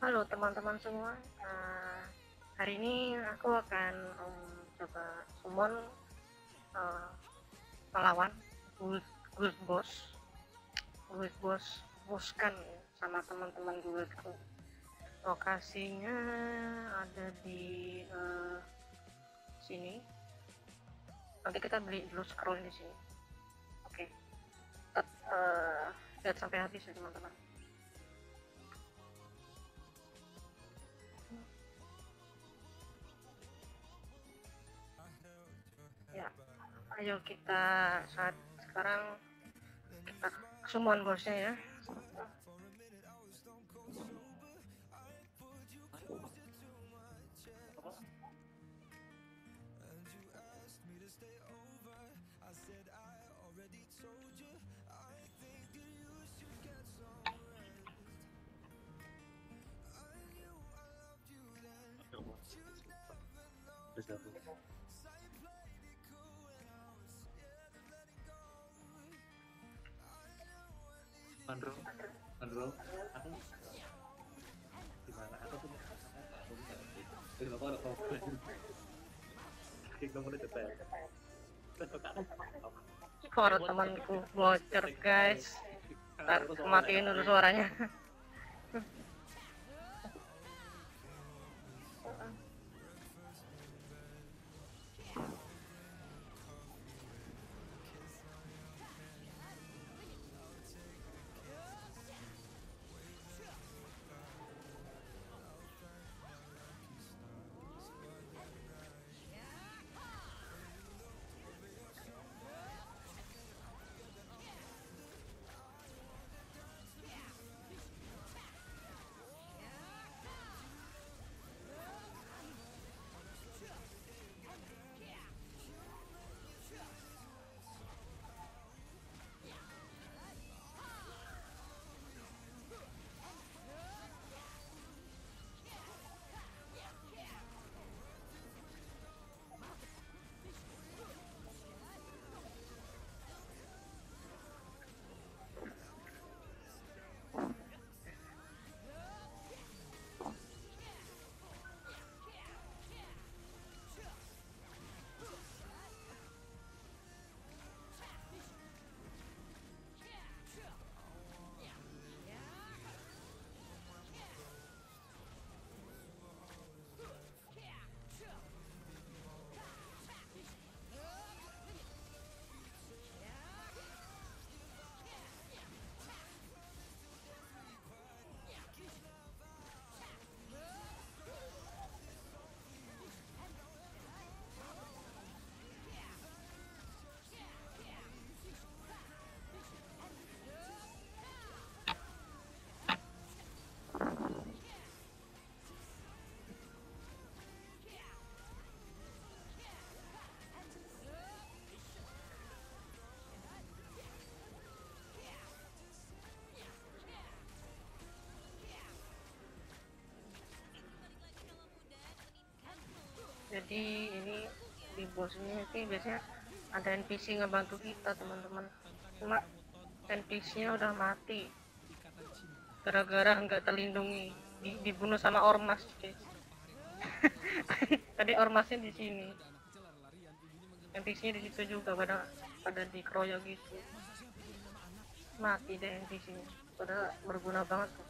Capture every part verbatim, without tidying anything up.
Halo teman-teman semua, uh, hari ini aku akan um, coba summon uh, melawan guild, guild boss guild boss boskan ya, sama teman-teman guildku. Lokasinya ada di uh, sini. Nanti kita beli dulu scroll di sini. Oke, okay. uh, lihat sampai habis ya teman-teman. Ya, ayo kita saat sekarang kita summon bosnya ya. Mandro, Mandro, aku gimana? Aku tuh aku bisa ngerti. Terus aku ada problem. Kita mulai detail. Suara temanku bocor guys. Ntar matiin dulu suaranya. Jadi ini di bos ini sih biasanya ada N P C ngebantu kita teman-teman, cuma N P C-nya udah mati gara-gara nggak terlindungi, di, dibunuh sama ormas guys. Tadi ormasnya di sini, N P C-nya di situ juga, pada pada dikeroyok gitu, mati deh N P C-nya, padahal berguna banget tuh.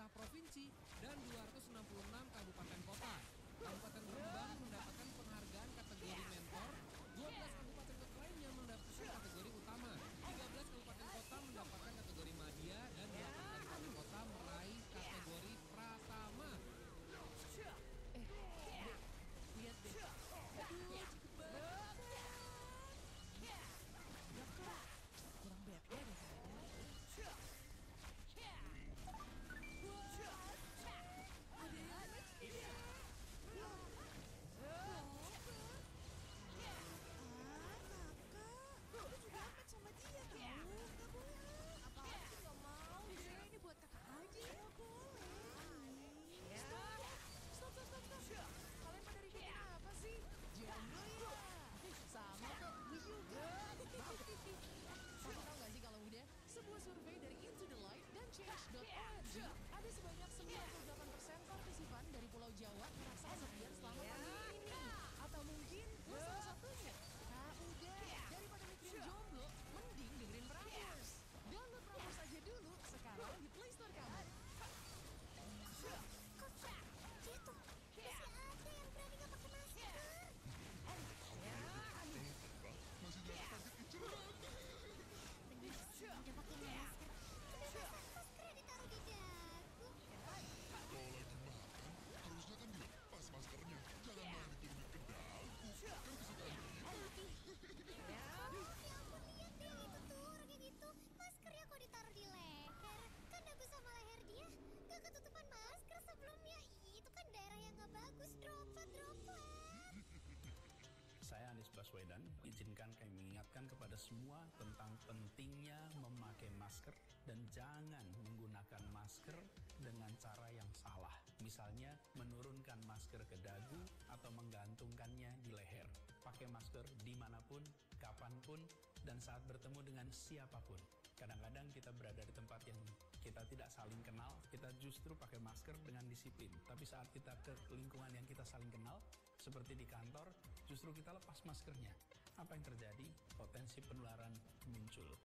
pemerintah provinsi, dan dua ratus enam puluh enam kabupaten kota. Kabupaten Rembang mendapatkan penghargaan kategori mentor, dua belas kabupaten kota lainnya mendapatkan kategori utama, tiga belas kabupaten kota mendapatkan kategori madya, dan delapan kabupaten kota meraih kategori pratama. Eh, Dek, lihat deh. Aduh, cakep banget. Ya kak, kurang bete deh kayaknya. Wah, ada yang lucu ya. Ah, kakak, aku juga amat sama dia tahu. Gak boleh. Apaan sih gak mau deh, ini buat kakak aja. Gak boleh. Stop, stop, stop, stop, stop. Kalian pada ributin apa sih? Jomblo ya? Sama kok, gue juga. Kamu tahu gak sih kalau udah? Sebuah survei dari Into the Light dan Change dot org, ada sebanyak sembilan puluh delapan persen partisipan dari Pulau Jawa merasa kesepian selama pandemi ini. Atau mungkin lo salah satunya. Nah udah, daripada mikirin jomblo, mending dengerin Prambors. Download Prambors aja dulu sekarang di Play Store kamu. Kok gitu? Masih ada yang berani gak pakai masker? Masih dapat target inceran. Udah pakai masker. Kenapa maskernya ditaruh di dagu? Kalau lagi makan, harusnya kan dilepas maskernya. Jangan malah diturunin ke dagu. Kan kesukaan kita. Ya ampun, lihat deh itu tuh orang yang itu. Maskernya kok ditaruh di leher? Kan dagu sama leher dia gak ketutupan masker sebelumnya. Ih, itu kan daerah yang gak bagus. Droplet, droplet. Saya Anies Baswedan, izinkan kami mengingatkan kepada semua tentang pentingnya memakai masker dan jangan menggunakan masker dengan cara yang salah. Misalnya menurunkan masker ke dagu atau menggantungkannya di leher. Pakai masker dimanapun, kapanpun, dan saat bertemu dengan siapapun. Kadang-kadang kita berada di tempat yang kita tidak saling kenal, kita justru pakai masker dengan disiplin. Tapi saat kita ke lingkungan yang kita saling kenal, seperti di kantor, justru kita lepas maskernya. Apa yang terjadi? Potensi penularan muncul.